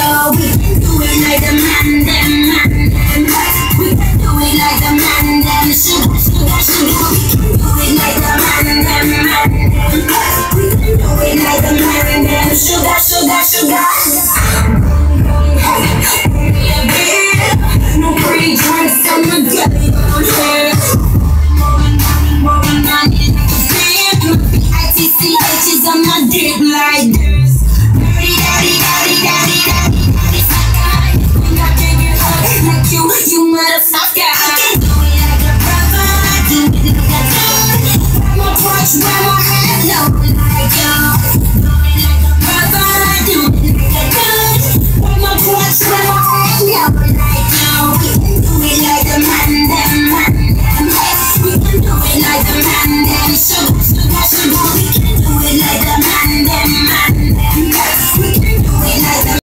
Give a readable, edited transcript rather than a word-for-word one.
yo. We can do it like the man them, man them. We can do it like the man them. Sugar, sugar, sugar. We can do it like the man them, man them. We can do it like the man them. Sugar, sugar, sugar. No pretty drinks on the gully on here. More money, ITCH is on my dick like this. Daddy, daddy, daddy, daddy, daddy, daddy, sucker. When I give you up like you motherfucker. Do it like a brother, do it like a dude. Grab my porch, grab my head, low like yo.